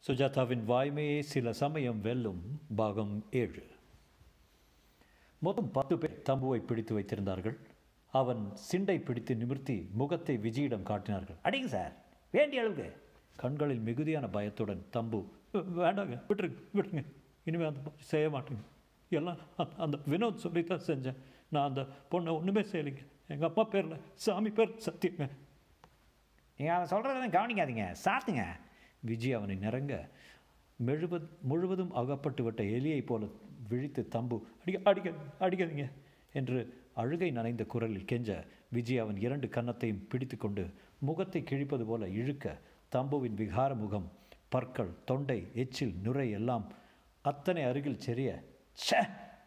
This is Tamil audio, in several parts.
சுஜாதாவின் வாய்மையே சில சமயம் வெல்லும் பாகம் 7. மொத்தம் 10 பேர் தம்புவை பிடித்து வைத்திருந்தார்கள். அவன் சிண்டை பிடித்து நிமிர்த்தி முகத்தை விஜயிடம் காட்டினார்கள். அடிங்க சார், வேண்டிய அளவுக்கு. கண்களில் மிகுதியான பயத்துடன் தம்பு, வேண்டாங்க, விட்டுருங்க, இனிமேல் அந்த மாதிரி செய்ய மாட்டேங்க. எல்லாம் அந்த வினோத் சொல்லித்தான் செஞ்சேன். நான் அந்த பொண்ணை ஒன்றுமே செய்யலைங்க. எங்கள் அப்பா பேரில் சாமி பேர் சத்தியங்க. நீங்கள் அவன் சொல்கிறதெல்லாம் கவனிக்காதீங்க, சாத்துங்க. விஜய் அவனை நெருங்க முழுவதும் அகப்பட்டு விட்ட எலியைப் போல விழித்து தம்பு, அடிக்காதீங்க என்று அழுகை நனைந்த குரலில் கெஞ்ச, விஜய் அவன் 2 கன்னத்தையும் பிடித்து கொண்டு முகத்தை கிழிப்பது போல இழுக்க, தம்புவின் விகார முகம், பற்கள், தொண்டை, எச்சில், நுரை எல்லாம் அத்தனை அருகில் செறிய, ச்சே,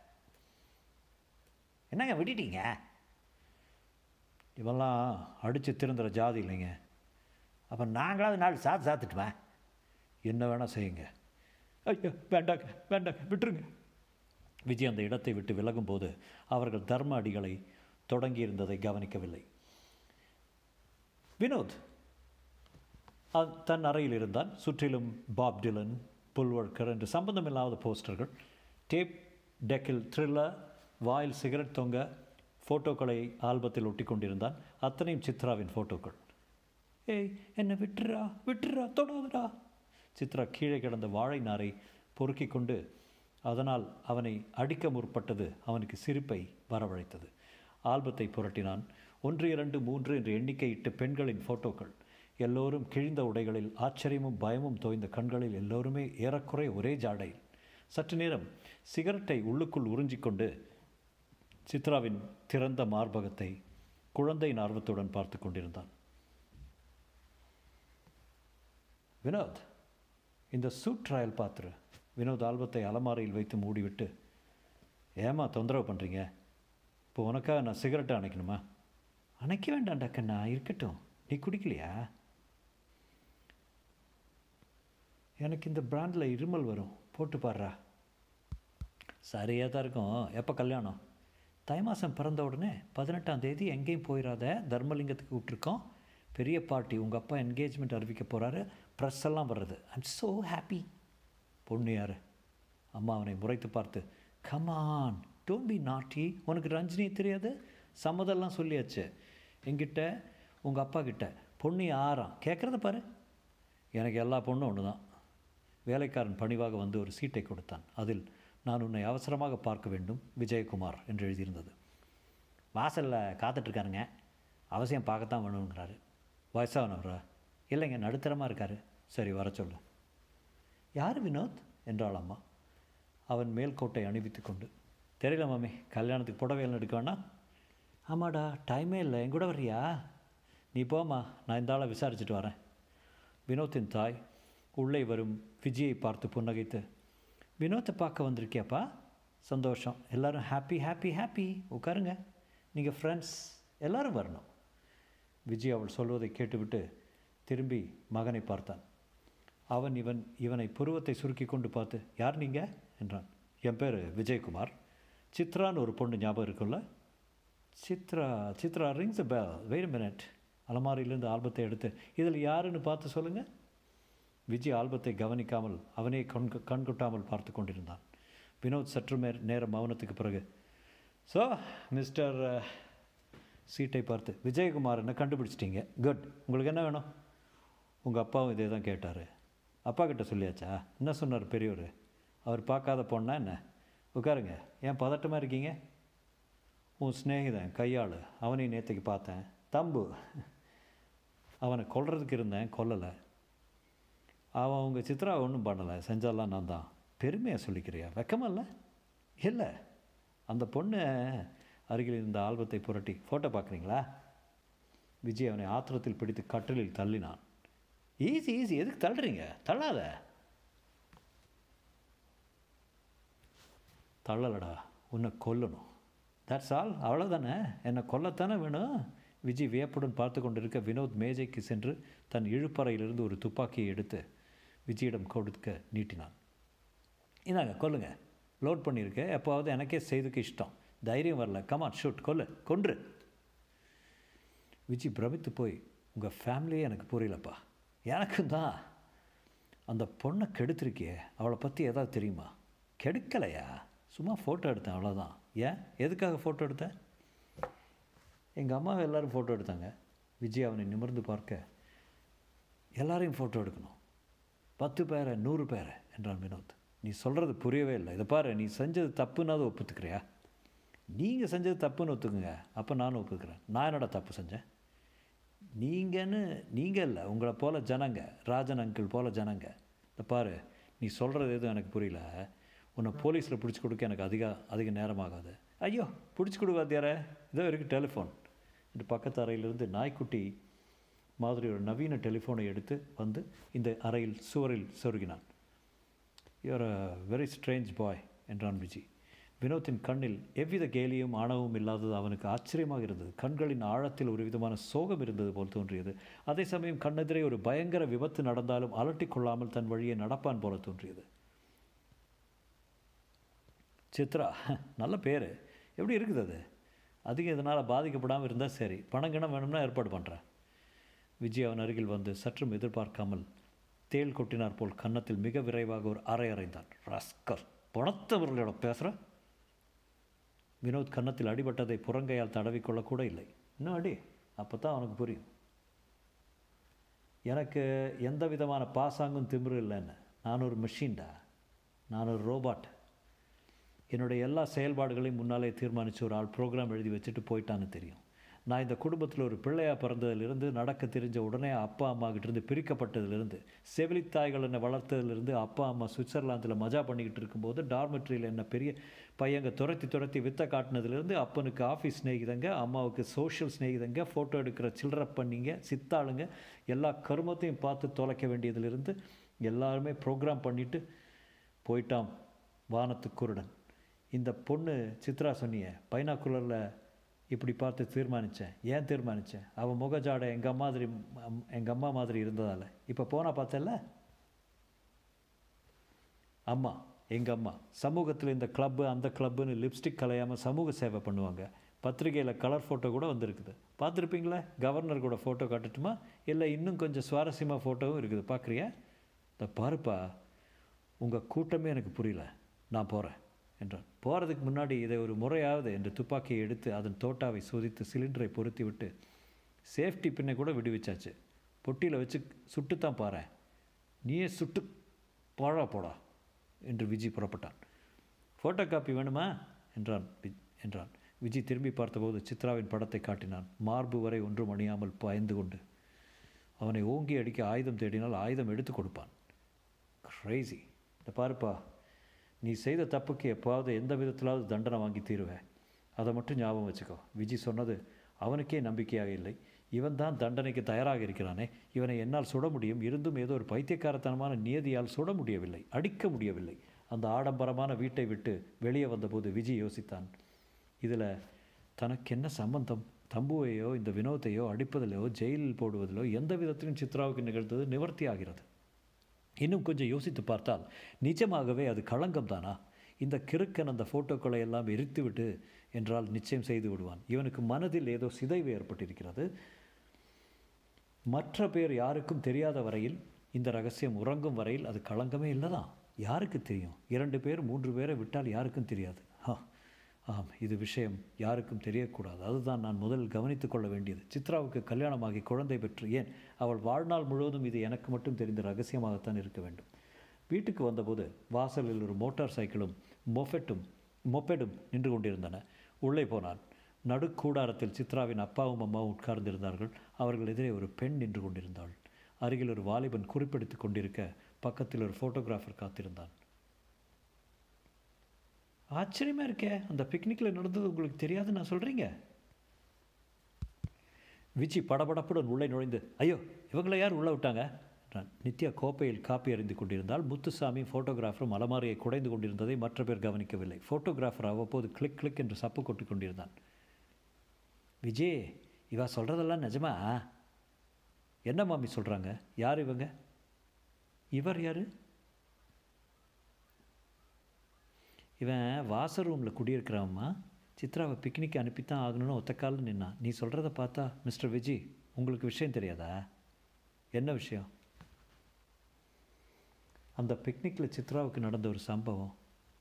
என்னங்க விட்டுட்டீங்க? இவெல்லாம் அடித்து திருந்துற ஜாதி இல்லைங்க. அப்போ நாங்களாவது நாள் சாத்துட்டுவேன். என்ன வேணால் செய்யுங்க. ஐயோ, வேண்டாங்க, விட்டுருங்க. விஜய் அந்த இடத்தை விட்டு விலகும்போது அவர்கள் தர்ம அடிகளை தொடங்கியிருந்ததை கவனிக்கவில்லை. வினோத் தன் அறையில் இருந்தான். சுற்றிலும் பாப் டிலன், புல்வர்க்கர் என்று சம்பந்தமில்லாத போஸ்டர்கள், டேப் டெக்கில் த்ரில்லர், வாயில் சிகரெட் தொங்க ஃபோட்டோக்களை ஆல்பத்தில் ஒட்டி கொண்டிருந்தான். அத்தனையும் சித்ராவின் ஃபோட்டோக்கள். ஏய், என்னை விட்டுறா, தொடாதடா. சித்ரா கீழே கிடந்த வாழை நாரை பொறுக்கி கொண்டு அதனால் அவனை அடிக்க முற்பட்டது அவனுக்கு சிரிப்பை வரவழைத்தது. ஆல்பத்தை புரட்டினான். 1, 2, 3 என்று எண்ணிக்கையிட்டு பெண்களின் ஃபோட்டோக்கள். எல்லோரும் கிழிந்த உடைகளில், ஆச்சரியமும் பயமும் தோய்ந்த கண்களில், எல்லோருமே ஏறக்குறை ஒரே ஜாடையில். சற்று நேரம் சிகரெட்டை உள்ளுக்குள் உறிஞ்சிக்கொண்டு சித்ராவின் திறந்த மார்பகத்தை குழந்தையின் ஆர்வத்துடன் பார்த்து கொண்டிருந்தான். வினோத், இந்த சூட் ட்ரையல் பார்த்துரு. வினோத் ஆல்பத்தை அலமாரியில் வைத்து மூடிவிட்டு, ஏமா தொந்தரவு பண்ணுறீங்க? இப்போ உனக்காக நான் சிகரெட்டை அணைக்கணுமா? அணைக்க வேண்டாம்டா கண்ணா, இருக்கட்டும். நீ குடிக்கலையா? எனக்கு இந்த பிராண்டில் இருமல் வரும், போட்டு பாடுறா. சரியாக தான் இருக்கும். எப்போ கல்யாணம்? தை மாதம் பிறந்த உடனே 18ஆம் தேதி. எங்கேயும் போயிடாத, தர்மலிங்கத்துக்கு விட்டுருக்கோம். பெரிய பார்ட்டி, உங்கள் அப்பா என்கேஜ்மெண்ட் அறிவிக்க போகிறாரு. ப்ரெஸ் எல்லாம் வர்றது. I'm so happy. பொண்ணு யார்? அம்மா அவனை முறைத்து பார்த்து, கமான், டோன்ட் பி நாட்டி. உனக்கு ரஞ்சினி தெரியாது? சம்மதெல்லாம் சொல்லியாச்சு என்கிட்ட, உங்கள் அப்பா கிட்ட. பொண்ணு யாராம் கேட்குறத பாரு. எனக்கு எல்லா பொண்ணும் ஒன்று தான். வேலைக்காரன் பணிவாக வந்து ஒரு சீட்டை கொடுத்தான். அதில், நான் உன்னை அவசரமாக பார்க்க வேண்டும், விஜயகுமார் என்று எழுதியிருந்தது. வாசலில் காத்துட்ருக்காருங்க, அவசியம் பார்க்கத்தான் வேணுங்கிறாரு. வயசானவரா? இல்லைங்க, நடுத்தரமாக இருக்கார். சரி, வர சொல்லு. யார் வினோத் என்றாள் அம்மா அவன் மேல்கோட்டை அணிவித்து கொண்டு. தெரியல மாமி, கல்யாணத்துக்கு புடவையெல்லாம் எடுக்க வேணா? ஆமாடா, டைமே இல்லை. என் கூட வர்றியா? நீ போமா, நான் இந்த ஆளை விசாரிச்சுட்டு வரேன். வினோத்தின் தாய் உள்ளே வரும் விஜயை பார்த்து புன்னகைத்து, வினோத்தை பார்க்க வந்திருக்கியாப்பா? சந்தோஷம். எல்லோரும் ஹாப்பி. உட்காருங்க. நீங்கள் ஃப்ரெண்ட்ஸ் எல்லோரும் வரணும். விஜய் அவள் சொல்வதை கேட்டுவிட்டு திரும்பி மகனை பார்த்தான். அவன் இவனை புருவத்தை சுருக்கி கொண்டு பார்த்து, யார் நீங்கள் என்றான். என் பேர் விஜயகுமார். சித்ரான்னு ஒரு பொண்ணு ஞாபகம் இருக்குல்ல? Chitra rings a bell. Wait a minute. அலமாரியிலிருந்து ஆல்பத்தை எடுத்து, இதில் யாருன்னு பார்த்து சொல்லுங்கள். விஜய் ஆல்பத்தை கவனிக்காமல் அவனே கண்கொட்டாமல் பார்த்து கொண்டிருந்தான். வினோத் சற்று நேரம் மௌனத்துக்கு பிறகு, ஸோ மிஸ்டர், சீட்டை பார்த்து, விஜயகுமார் என்ன கண்டுபிடிச்சிட்டிங்க? குட். உங்களுக்கு என்ன வேணும்? உங்கள் அப்பாவும் இதே தான் கேட்டார். அப்பா கிட்ட சொல்லியாச்சா? என்ன சொன்னார் பெரியவர்? அவர் பார்க்காத பொண்ணா என்ன? உட்காருங்க. ஏன் பதட்டமாக இருக்கீங்க? உன் ஸ்நேகிதன் கையாள், அவனையும் நேற்றுக்கு பார்த்தேன். தம்பு, அவனை கொல்றதுக்கு இருந்தேன், கொல்லலை. அவன் உங்கள் சித்ரா ஒன்றும் பண்ணலை, செஞ்சாலாம் நான் தான். பெருமையாக சொல்லிக்கிறியா? வெக்கமல்ல? இல்லை. அந்த பொண்ணு அருகில் இருந்த ஆல்பத்தை புரட்டி, ஃபோட்டோ பார்க்குறீங்களா? விஜய் அவனை ஆத்திரத்தில் பிடித்து கட்டிலில் தள்ளினான். ஈஸி, எதுக்கு தள்ளுறீங்க? தள்ளாத. தள்ளலடா, உன்னை கொல்லணும். That's all. அவ்வளோதானே? என்னை கொல்லத்தானே வேணும்? விஜய் வியப்புடன் பார்த்து கொண்டிருக்க வினோத் மேஜைக்கு சென்று தன் இழுப்பறையிலிருந்து ஒரு துப்பாக்கியை எடுத்து விஜயிடம் கொடுக்க நீட்டினான். இந்தாங்க, கொல்லுங்க. லோட் பண்ணியிருக்கு. எப்போவாவது எனக்கே செய்துக்கு இஷ்டம். தைரியம் வரல. கமான், ஷூட், கொன்று. விஜய் பிரமித்து போய், உங்கள் ஃபேமிலியே எனக்கு புரியலப்பா. எனக்கும் தான். அந்த பொண்ணை கெடுத்துருக்கியே, அவளை பற்றி ஏதாவது தெரியுமா? கெடுக்கலையா, சும்மா ஃபோட்டோ எடுத்தேன், அவ்வளோதான். ஏன், எதுக்காக ஃபோட்டோ எடுத்தேன்? எங்கள் அம்மாவை எல்லோரும் ஃபோட்டோ எடுத்தாங்க. விஜய் அவனை நிமிர்ந்து பார்க்க, எல்லாரையும் ஃபோட்டோ எடுக்கணும், 10 பேரை 100 பேரை என்றான் வினோத். நீ சொல்கிறது புரியவே இல்லை. இதை பாரு, நீ செஞ்சது தப்புன்னாவது ஒப்புத்துக்கிறியா? நீங்கள் செஞ்சது தப்புன்னு ஒத்துக்குங்க, அப்போ நானும் ஒப்புக்கிறேன். நான் என்னடா தப்பு செஞ்சேன்? நீங்கள் இல்லை, உங்களை போல் ஜனங்க, ராஜன் அங்கிள் போல் ஜனங்க. இதை பாரு, நீ சொல்கிறது எதுவும் எனக்கு புரியல. உன்னை போலீஸில் பிடிச்சி கொடுக்க எனக்கு அதிக நேரமாகாது. ஐயோ, பிடிச்சி கொடுக்காதியார, இதோ இருக்குது டெலிஃபோன் என்று பக்கத்து அறையிலிருந்து நாய்க்குட்டி மாதிரி ஒரு நவீன டெலிஃபோனை எடுத்து வந்து இந்த அறையில் சுவரில் சொருகினான். You're a very strange boy என்றான் விஜி. வினோத்தின் கண்ணில் எவ்வித கேலியும் ஆணவமும் இல்லாதது அவனுக்கு ஆச்சரியமாக இருந்தது. கண்களின் ஆழத்தில் ஒரு விதமான சோகம் இருந்தது போல் தோன்றியது. அதே சமயம் கண்ணெதிரே ஒரு பயங்கர விபத்து நடந்தாலும் அலட்டிக் கொள்ளாமல் தன் வழியை நடப்பான் போல தோன்றியது. சித்ரா, நல்ல பேர், எப்படி இருக்குது அது? அதிகம் இதனால் பாதிக்கப்படாமல் இருந்தால் சரி. பணங்கிணம் வேணும்னா ஏற்பாடு பண்ணுறேன். விஜய் அவன் அருகில் வந்து சற்றும் எதிர்பார்க்காமல் தேள் கொட்டினார் போல் கன்னத்தில் மிக விரைவாக ஒரு அறைந்தான். ரஸ்கர், பணத்தவர்களோட பேசுகிற? வினோத் கன்னத்தில் அடிபட்டதை புறங்கையால் தடவிக்கொள்ளக்கூட இல்லை. இன்னும் அடி, அப்போ தான் அவனுக்கு புரியும். எனக்கு எந்த விதமான பாசாங்கும் திமிரு இல்லைன்னு. நான் ஒரு மிஷின்டா, நான் ஒரு ரோபாட். என்னுடைய எல்லா செயல்பாடுகளையும் முன்னாலே தீர்மானித்து ஒரு ஆள் ப்ரோக்ராம் எழுதி வச்சுட்டு போயிட்டான்னு தெரியும். நான் இந்த குடும்பத்தில் ஒரு பிள்ளையாக பிறந்ததிலிருந்து, நடக்க தெரிஞ்ச உடனே அப்பா அம்மாக்கிட்டேருந்து பிரிக்கப்பட்டதிலிருந்து, செவிலித்தாய்கள் என்னை வளர்த்ததிலிருந்து, அப்பா அம்மா சுவிட்சர்லாந்தில் மஜா பண்ணிக்கிட்டு இருக்கும்போது டார்மெட்ரியில் என்ன பெரிய பையங்க துரத்தி வித்த காட்டினதுலேருந்து, அப்பனுக்கு ஆஃபீஸ் ஸ்நேகிதங்க, அம்மாவுக்கு சோஷியல் ஸ்நேகிதங்க, ஃபோட்டோ எடுக்கிற சில்லற பண்ணிங்க, சித்தாளுங்க, எல்லா கருமத்தையும் பார்த்து தொலைக்க வேண்டியதிலிருந்து எல்லாருமே ப்ரோக்ராம் பண்ணிவிட்டு போயிட்டான் வானத்து குருடன். இந்த பொண்ணு சித்ரா சொன்னிய பைனாக்குலரில் இப்படி பார்த்து தீர்மானித்தேன். ஏன் தீர்மானித்தேன்? அவன் முகஜாடை எங்கள் அம்மா மாதிரி இருந்ததால். இப்போ போனால் பார்த்தல, அம்மா, எங்கள் அம்மா சமூகத்தில் இந்த கிளப்பு அந்த கிளப்புன்னு லிப்ஸ்டிக் கலையாமல் சமூக சேவை பண்ணுவாங்க. பத்திரிகையில் கலர் ஃபோட்டோ கூட வந்துருக்குது, பார்த்துருப்பீங்களே. கவர்னர் கூட ஃபோட்டோ காட்டட்டுமா? இல்லை இன்னும் கொஞ்சம் சுவாரஸ்யமாக ஃபோட்டோவும் இருக்குது, பார்க்குறியா? இந்த பாருப்பா, உங்கள் கூட்டமே எனக்கு புரியல, நான் போகிறேன் என்றான். போகிறதுக்கு முன்னாடி இதை ஒரு முறையாவது என்று துப்பாக்கியை எடுத்து அதன் தோட்டாவை சோதித்து சிலிண்டரை பொருத்தி விட்டு சேஃப்டி பின்னை கூட விடுவிச்சாச்சு. பொட்டியில் வச்சு சுட்டுத்தான் பாரு, நீயே சுட்டு போடா என்று விஜி புறப்பட்டான். ஃபோட்டோ காப்பி வேணுமா என்றான். விஜி திரும்பி பார்த்தபோது சித்ராவின் படத்தை காட்டினான். மார்பு வரை ஒன்றும் அணியாமல் பயந்து கொண்டு. அவனை ஓங்கி அடிக்க ஆயுதம் தேடினால் ஆயுதம் எடுத்து கொடுப்பான். கிரேசி. இந்த பாருப்பா, நீ செய்த தப்புக்கு எப்போவாவது எந்த விதத்திலாவது தண்டனை வாங்கி தீருவேன், அதை மட்டும் ஞாபகம் வச்சுக்கோ. விஜி சொன்னது அவனுக்கே நம்பிக்கையாக இல்லை. இவன் தான் தண்டனைக்கு தயாராக இருக்கிறானே, இவனை என்னால் சுட முடியும், இருந்தும் ஏதோ ஒரு பைத்தியக்காரத்தனமான நியதியால் சுட முடியவில்லை, அடிக்க முடியவில்லை. அந்த ஆடம்பரமான வீட்டை விட்டு வெளியே வந்தபோது விஜி யோசித்தான், இதில் தனக்கு என்ன சம்பந்தம்? தம்புவையோ இந்த வினோத்தையோ அடிப்பதிலோ ஜெயிலில் போடுவதிலோ எந்த விதத்திலும் சித்ராவுக்கு நிகழ்ந்தது நிவர்த்தி ஆகிறது. இன்னும் கொஞ்சம் யோசித்து பார்த்தால் நிஜமாகவே அது களங்கம் தானா? இந்த கிறுக்கன் அந்த ஃபோட்டோக்களை எல்லாம் எரித்துவிட்டு என்றால் நிச்சயம் செய்து விடுவான். இவனுக்கு மனதில் ஏதோ சிதைவு ஏற்பட்டிருக்கிறது. மற்ற பேர் யாருக்கும் தெரியாத வரையில், இந்த ரகசியம் உறங்கும் வரையில் அது களங்கமே இல்லைதான். யாருக்கு தெரியும்? 2 பேர் 3 பேரை விட்டால் யாருக்கும் தெரியாது. ஆம், இது விஷயம் யாருக்கும் தெரியக்கூடாது. அதுதான் நான் முதலில் கவனித்து கொள்ள வேண்டியது. சித்ராவுக்கு கல்யாணமாகி குழந்தை பெற்று, ஏன் அவள் வாழ்நாள் முழுவதும் இது எனக்கு மட்டும் தெரிந்த ரகசியமாகத்தான் இருக்க வேண்டும். வீட்டுக்கு வந்தபோது வாசலில் ஒரு மோட்டார் சைக்கிளும் மொப்பெடும் நின்று கொண்டிருந்தன. உள்ளே போனான். நடுக்கூடாரத்தில் சித்ராவின் அப்பாவும் அம்மாவும் உட்கார்ந்திருந்தார்கள். அவர்கள் எதிரே ஒரு பெண் நின்று கொண்டிருந்தாள். அருகில் ஒரு வாலிபன் குறிப்பெடுத்து கொண்டிருக்க பக்கத்தில் ஒரு ஃபோட்டோகிராஃபர் காத்திருந்தான். ஆச்சரியமாக இருக்கே, அந்த பிக்னிக்கில் நடந்தது உங்களுக்கு தெரியாது நான் சொல்கிறீங்க? விஜி படபடப்புடன் உள்ளே நுழைந்து, ஐயோ, இவங்களை யார் உள்ளே விட்டாங்க என்றான். நித்யா கோப்பையில் காப்பி அறிந்து கொண்டிருந்தால் முத்துசாமி ஃபோட்டோகிராஃபரும் அலமாரியை குடைந்து கொண்டிருந்ததை மற்ற பேர் கவனிக்கவில்லை. ஃபோட்டோகிராஃபர் அவ்வப்போது கிளிக் கிளிக் என்று சப்பு கொட்டி கொண்டிருந்தான். விஜய், இவா சொல்கிறதெல்லாம் நிஜமா? என்ன மாமி சொல்கிறாங்க? யார் இவங்க? இவர் யார்? இவன் வாசர் ரூமில் குடியிருக்கிறவம்மா. சித்ராவை பிக்னிக் அனுப்பித்தான் ஆகணும்னு ஒத்தக்காலில் நின்னான். நீ சொல்கிறத பார்த்தா மிஸ்டர் விஜய், உங்களுக்கு விஷயம் தெரியாதா? என்ன விஷயம்? அந்த பிக்னிக்கில் சித்ராவுக்கு நடந்த ஒரு சம்பவம்.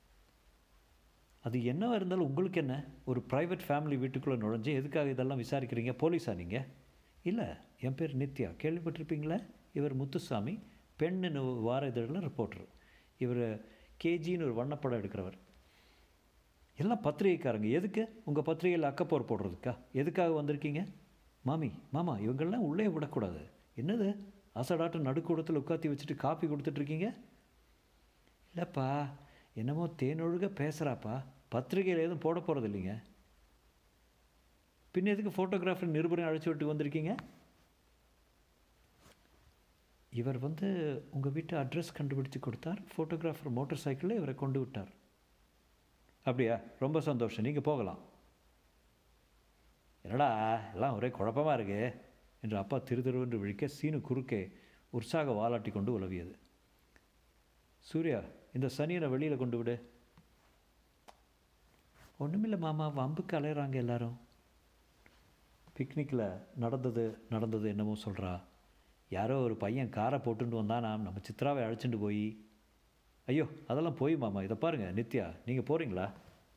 அது என்னவாக இருந்தாலும் உங்களுக்கு என்ன? ஒரு ப்ரைவேட் ஃபேமிலி வீட்டுக்குள்ளே நுழைஞ்சு எதுக்காக இதெல்லாம் விசாரிக்கிறீங்க? போலீஸா நீங்கள்? இல்லை, என் பேர் நித்யா, கேள்விப்பட்டிருப்பீங்களே. இவர் முத்துசாமி, பெண்ணுன்னு வார இதழில் ரிப்போர்ட்டர். இவர் கேஜின்னு ஒரு வண்ணப்படம் எடுக்கிறவர். எல்லாம் பத்திரிகைக்காரங்க. எதுக்கு? உங்கள் பத்திரிகையில் அக்கப்போர் போடுறதுக்கா? எதுக்காக வந்திருக்கீங்க? மாமா இவங்கெல்லாம் உள்ளே விடக்கூடாது. என்னது அசடாட்டம் நடுக்கூடத்தில் உட்காத்தி வச்சுட்டு காப்பி கொடுத்துட்ருக்கீங்க? இல்லைப்பா, என்னமோ தேனொழுக பேசுகிறாப்பா. பத்திரிகையில் எதுவும் போட போகிறது இல்லைங்க. பின்ன எதுக்கு ஃபோட்டோகிராஃபர் நிருபரையும் அழைச்சி விட்டு வந்திருக்கீங்க? இவர் உங்கள் வீட்டு அட்ரஸ் கண்டுபிடிச்சு கொடுத்தார். ஃபோட்டோகிராஃபர் மோட்டார் சைக்கிளில் இவரை கொண்டு விட்டார். அப்படியா? ரொம்ப சந்தோஷம், நீங்கள் போகலாம். என்னடா எல்லாம் ஒரே குழப்பமாக இருக்கு என்று அப்பா திருதிருவென்று விழிக்க சீனு குறுக்கே உற்சாக வாலாட்டி கொண்டு உலவியது. சூர்யா, இந்த சனியனை வெளியில் கொண்டு விடு. ஒன்றுமில்லை மாமா, வம்புக்கு அலையிறாங்க எல்லாரும். பிக்னிக்கில் நடந்தது என்னமோ சொல்கிறா. யாரோ ஒரு பையன் காரை போட்டுட்டு வந்தானா நம்ம சித்ராவை அழைச்சிட்டு போய். ஐயோ, அதெல்லாம் போய் மாமா. இதை பாருங்கள் நித்யா, நீங்கள் போகிறீங்களா?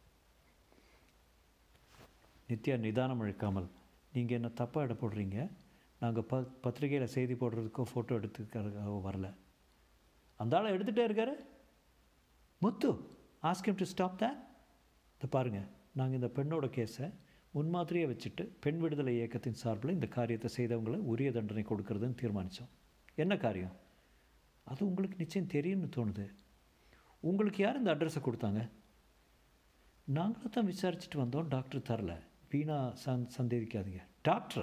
நித்யா நிதானம் அழிக்காமல், நீங்கள் என்ன தப்பாக இட போடுறீங்க. நாங்கள் பத்திரிகையில் செய்தி போடுறதுக்கோ ஃபோட்டோ எடுத்துக்கிறதுக்காக வரல. அந்த ஆளை எடுத்துகிட்டே இருக்காரு. Muthu, ask him to stop that. இதை பாருங்கள், நாங்கள் இந்த பெண்ணோட கேஸை முன்மாதிரியை வச்சுட்டு பெண் விடுதலை இயக்கத்தின் சார்பில் இந்த காரியத்தை செய்தவங்களை உரிய தண்டனை கொடுக்கறதுன்னு தீர்மானித்தோம். என்ன காரியம்? அது உங்களுக்கு நிச்சயம் தெரியும்னு தோணுது. உங்களுக்கு யார் இந்த அட்ரஸை கொடுத்தாங்க? நாங்களும் தான் விசாரிச்சுட்டு வந்தோம், டாக்டர் தரல. வீணா சந்தேகிக்காதீங்க. டாக்டரா?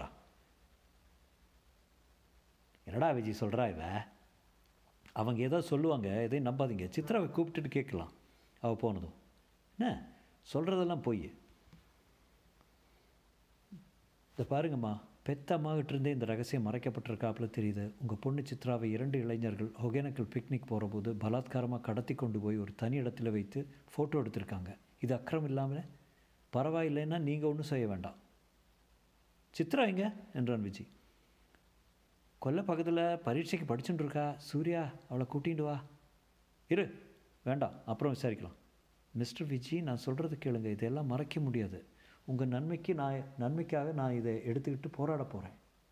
என்னடா விஜய் சொல்கிறா இவ? அவங்க ஏதோ சொல்லுவாங்க, எதையும் நம்பாதீங்க. சித்ராவை கூப்பிட்டுட்டு கேட்கலாம். அவள் போனதும் என்ன சொல்கிறதெல்லாம் போய். இதை பாருங்கம்மா, பெத்த அம்மாகிட்டிருந்தே இந்த ரகசியம் மறைக்கப்பட்டிருக்காப்புல தெரியுது. உங்கள் பொண்ணு சித்ராவை 2 இளைஞர்கள் ஒகேனக்கல் பிக்னிக் போகிற போது பலாத்காரமாக கடத்தி கொண்டு போய் ஒரு தனி இடத்துல வைத்து ஃபோட்டோ எடுத்திருக்காங்க. இது அக்கிரம் இல்லாமல் பரவாயில்லைன்னா நீங்கள் ஒன்றும் செய்ய வேண்டாம். சித்ரா எங்க என்றான் விஜய். கொல்லை பக்கத்தில் பரீட்சைக்கு படிச்சுட்டு இருக்கா. சூர்யா, அவளை கூட்டிகிட்டு வா. இரு, வேண்டாம், அப்புறம் விசாரிக்கலாம். மிஸ்டர் விஜய், நான் சொல்கிறது கேளுங்க. இதெல்லாம் மறைக்க முடியாது. உங்கள் நன்மைக்காக நான் இதை எடுத்துக்கிட்டு போராட போகிறேன்.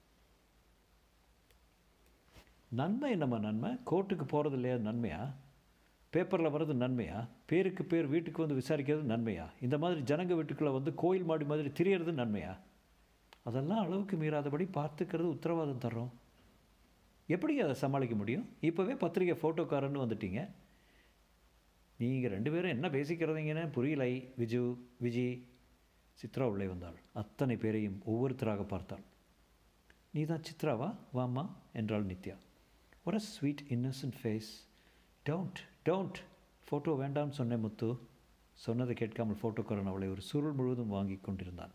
நன்மை என்னம்மா நன்மை? கோர்ட்டுக்கு போகிறது இல்லையா நன்மையா? பேப்பரில் வர்றது நன்மையா? பேருக்கு பேர் வீட்டுக்கு வந்து விசாரிக்கிறது நன்மையா? இந்த மாதிரி ஜனங்க வீட்டுக்குள்ளே கோயில் மாடி மாதிரி திரியறது நன்மையா? அதெல்லாம் அளவுக்கு மீறாதபடி பார்த்துக்கிறது உத்தரவாதம் தர்றோம். எப்படி அதை சமாளிக்க முடியும்? இப்போவே பத்திரிகை ஃபோட்டோக்காரன்னு வந்துட்டீங்க. நீங்கள் 2 பேரும் என்ன பேசிக்கிறதீங்கன்னு புரியலை. விஜி. சித்ரா உள்ளே வந்தாள். அத்தனை பேரையும் ஒவ்வொருத்தராக பார்த்தாள். நீ தான் சித்ராவா? வாம்மா என்றாள் நித்யா. ஒரு sweet innocent face. Don't photo வேண்டாம்னு சொன்னேன் முத்து. சொன்னதை கேட்காமல் ஃபோட்டோக்காரன் அவளை ஒரு சுருள் முழுவதும் வாங்கி கொண்டிருந்தான்.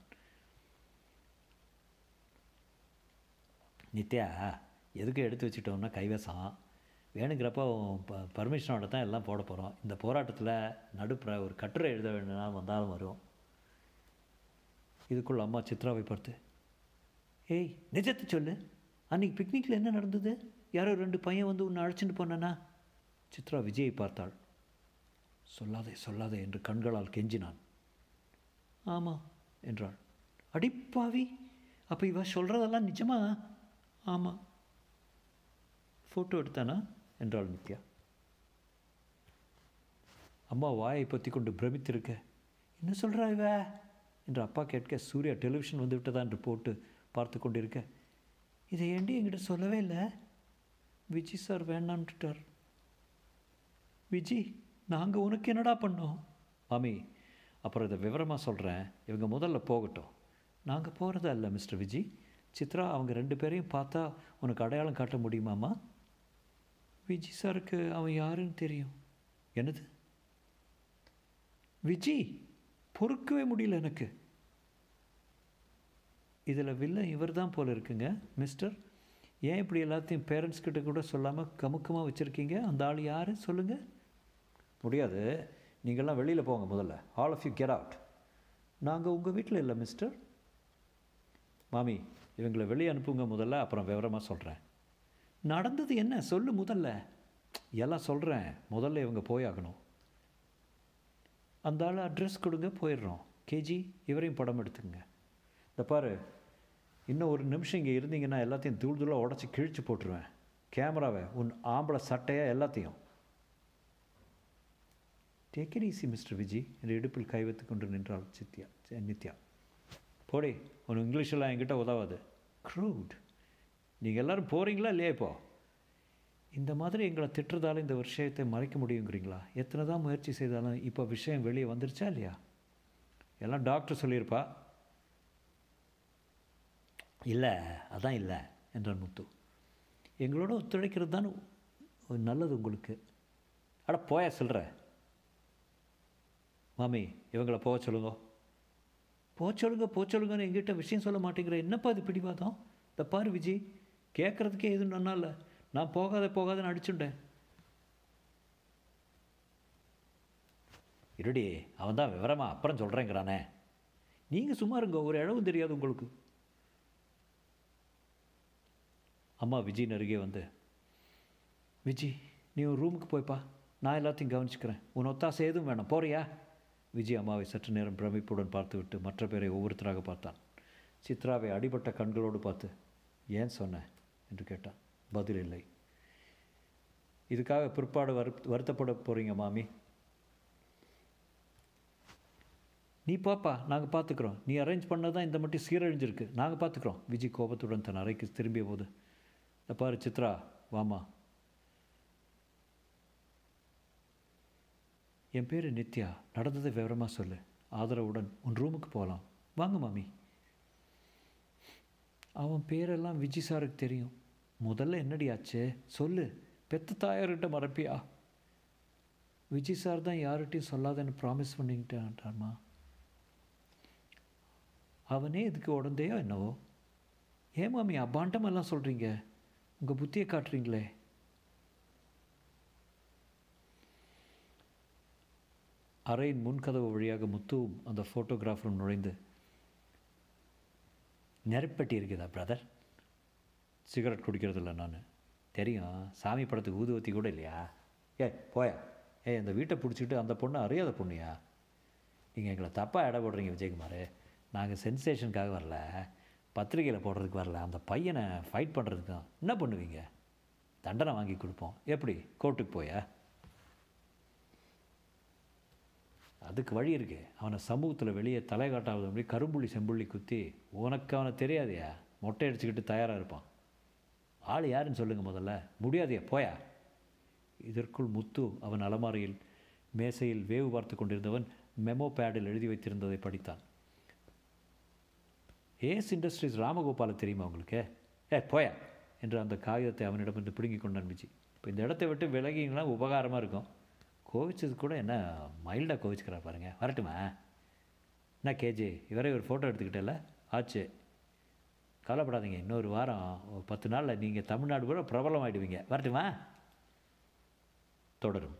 நித்யா, எதுக்கு எடுத்து வச்சுட்டோம்னா கைவசம் வேணுங்கிறப்போ பர்மிஷனோட தான் எல்லாம் போட போகிறோம். இந்த போராட்டத்தில் நடுப்புற ஒரு கட்டுரை எழுத வேணும்னா வந்தாலும் வரும். இதுக்குள்ள அம்மா சித்ராவை பார்த்து, ஏய் நிஜத்தை சொல்லு, அன்றைக்கி பிக்னிக்கில் என்ன நடந்தது? யாரோ 2 பையன் உன்னை அழைச்சிட்டு போனானா? சித்ரா விஜயை பார்த்தாள். சொல்லாதே என்று கண்களால் கெஞ்சினான். ஆமாம் என்றாள். அடிப்பாவி, அப்போ இவ சொல்கிறதெல்லாம் நிஜமா? ஆமாம். ஃபோட்டோ எடுத்தானா என்றாள் நித்யா. அம்மா வாயை பற்றி கொண்டு பிரமித்திருக்க, என்ன சொல்கிறா இவ என்று அப்பா கேட்க, சூர்யா டெலிவிஷன் வந்து விட்டதா என்று போட்டு பார்த்து கொண்டிருக்க, இதை ஏண்டி என்கிட்ட சொல்லவே இல்லை? விஜய் சார் வேணான்ட்டுட்டார். விஜய், நாங்கள் உனக்கு என்னடா பண்ணோம்? மாமி, அப்புறம் இதை விவரமாக சொல்கிறேன். இவங்க முதல்ல போகட்டும். நாங்கள் போகிறதா இல்லை மிஸ்டர் விஜய். சித்ரா, அவங்க 2 பேரையும் பார்த்தா உனக்கு அடையாளம் காட்ட முடியுமாம்மா? விஜய் சாருக்கு அவன் யாருன்னு தெரியும். என்னது? விஜய், பொறுக்கவே முடியல எனக்கு. இதில் வில்லன் இவர் தான் போல இருக்குங்க மிஸ்டர். ஏன் இப்படி எல்லாத்தையும் பேரண்ட்ஸ் கிட்ட கூட சொல்லாமல் கமுக்கமாக வச்சுருக்கீங்க? அந்த ஆள் யார் சொல்லுங்கள். முடியாது, நீங்கள்லாம் வெளியில் போங்க முதல்ல. All of you get out. நாங்கள் உங்கள் வீட்டில் இல்லை மிஸ்டர். மாமி, இவங்களை வெளியே அனுப்புங்க முதல்ல, அப்புறம் விவரமாக சொல்கிறேன். நடந்தது என்ன சொல்லு முதல்ல. எல்லாம் சொல்கிறேன், முதல்ல இவங்க போயாகணும். அந்த ஆள் அட்ரஸ் கொடுங்க, போயிடுறோம். கேஜி, இவரையும் படம் எடுத்துக்கங்க. இந்த பாரு, இன்னும் ஒரு நிமிஷம் இங்கே இருந்தீங்கன்னா எல்லாத்தையும் தூள் தூளாக உடச்சி கிழிச்சு போட்டுருவேன். கேமராவை, உன் ஆம்பளை சட்டையாக எல்லாத்தையும். Take it easy mister Viji என்று இடுப்பில் கை வைத்து கொண்டு நின்றாள் நித்யா. போடி, உன் இங்கிலீஷெல்லாம் என்கிட்ட உதவாது. க்ரூட். நீங்கள் எல்லோரும் போகிறீங்களா இல்லையா? இப்போ இந்த மாதிரி எங்களை திட்டுறதால இந்த விஷயத்தை மறைக்க முடியுங்கிறீங்களா? எத்தனை தான் முயற்சி செய்தாலும் இப்போ விஷயம் வெளியே வந்துருச்சா இல்லையா? எல்லாம் டாக்டர் சொல்லியிருப்பா. இல்லை, அதான் இல்லை என்றான் முத்து. எங்களோட ஒத்துழைக்கிறது தான் நல்லது உங்களுக்கு. அட போய சொல்கிற. மாமி, இவங்களை போக சொல்லுங்க. போச்சொல்லுங்கன்னு எங்கிட்ட விஷயம் சொல்ல மாட்டேங்கிற. என்னப்பா இது பிடிவாதம்? இந்த பாரு விஜி, கேட்குறதுக்கே எதுவும் நன்னா இல்லை. நான் போகாதன்னு அடிச்சுட்டேன். இருடி, அவன் தான் விவரமா அப்புறம் சொல்கிறேங்கிறானே. நீங்கள் சும்மா இருங்க, ஒரு இழவும் தெரியாது உங்களுக்கு. அம்மா விஜயின் அருகே வந்து, விஜி நீ ஒரு ரூமுக்கு போய்ப்பா, நான் எல்லாத்தையும் கவனிச்சுக்கிறேன். உன் ஒத்தாசை எதுவும் வேணாம், போறியா? விஜய் அம்மாவை சற்று நேரம் பிரமிப்புடன் பார்த்துவிட்டு மற்ற பேரை ஒவ்வொருத்தராக பார்த்தான். சித்ராவை அடிபட்ட கண்களோடு பார்த்து, ஏன் சொன்னேன் என்று கேட்டான். பதில் இல்லை. இதுக்காக பிற்பாடு வருத்தப்பட போகிறீங்க மாமி? நீ பாப்பா, நாங்கள் பார்த்துக்குறோம். நீ அரேஞ்ச் பண்ணதான் இந்த மட்டும் சீரழிஞ்சிருக்கு, நாங்கள் பார்த்துக்குறோம். விஜய் கோபத்துடன் தன் அறைக்கு திரும்பிய போது, இந்த பாரு சித்ரா, வாமா. என் பேர் நித்யா, நடந்ததை விவரமாக சொல்லு. ஆதரவுடன் உன் ரூமுக்கு போகலாம். வாங்க மாமி. அவன் பேரெல்லாம் விஜய் சாருக்கு தெரியும். முதல்ல என்னடி ஆச்சு சொல்லு. பெத்த தாயார்கிட்ட மறப்பியா? விஜய் சார் தான் யார்கிட்டையும் சொல்லாதன்னு ப்ராமிஸ் பண்ணிக்கிட்டான்டாமா. அவனே இதுக்கு உடந்தையோ என்னவோ. ஏன் மாமி அபாண்டமெல்லாம் சொல்கிறீங்க? உங்கள் புத்தியை காட்டுறீங்களே. அறையின் முன்கதவு வழியாக முத்துவும் அந்த ஃபோட்டோகிராஃபரும் நுழைந்து, நெருப்பட்டி இருக்குதா பிரதர்? சிகரெட் குடிக்கிறதில்ல நான். தெரியும், சாமி படத்துக்கு ஊதுவத்தி கூட இல்லையா? போயா. அந்த வீட்டை பிடிச்சிக்கிட்டு அந்த பொண்ணு அறியாத பொண்ணுயா? நீங்கள் எங்களை தப்பாக இட போடுறீங்க விஜயகுமார். நாங்கள் சென்சேஷனுக்காக வரல, பத்திரிகையில் போடுறதுக்கு வரல. அந்த பையனை ஃபைட் பண்ணுறதுக்கு தான். என்ன பண்ணுவீங்க? தண்டனை வாங்கி கொடுப்போம். எப்படி, கோர்ட்டுக்கு போயா? அதுக்கு வழி இருக்கு. அவனை சமூகத்தில் வெளியே தலை காட்டாவது அப்படி கரும்புள்ளி செம்புள்ளி குத்தி, உனக்கு அவனை தெரியாதையா, மொட்டை அடிச்சுக்கிட்டு தயாராக இருப்பான். ஆள் யாருன்னு சொல்லுங்கள் முதல்ல. முடியாதையா, போயா. இதற்குள் முத்து அவன் அலமாரியில் மேசையில் வேவு பார்த்து கொண்டிருந்தவன் மெமோ பேடில் எழுதி வைத்திருந்ததை படித்தான். ஏஸ் இண்டஸ்ட்ரீஸ் ராமகோபாலை தெரியுமா உங்களுக்கு? போயா என்று அந்த காகிதத்தை அவனிடமிருந்து பிடுங்கி கொண்டான் விஜய். இப்போ இந்த இடத்தை விட்டு விலகிங்கன்னா உபகாரமாக இருக்கும். கோவிச்சது கூட என்ன மைல்டாக கோவிச்சுக்கிறா பாருங்கள். வரட்டுமா? என்ன கேஜி, இவரே ஒரு ஃபோட்டோ எடுத்துக்கிட்டேல்ல, ஆச்சு. கவலைப்படாதீங்க, இன்னொரு வாரம் 10 நாளில் நீங்கள் தமிழ்நாடு கூட பிரபலம் ஆகிடுவீங்க. வரட்டுமா? தொடரும்.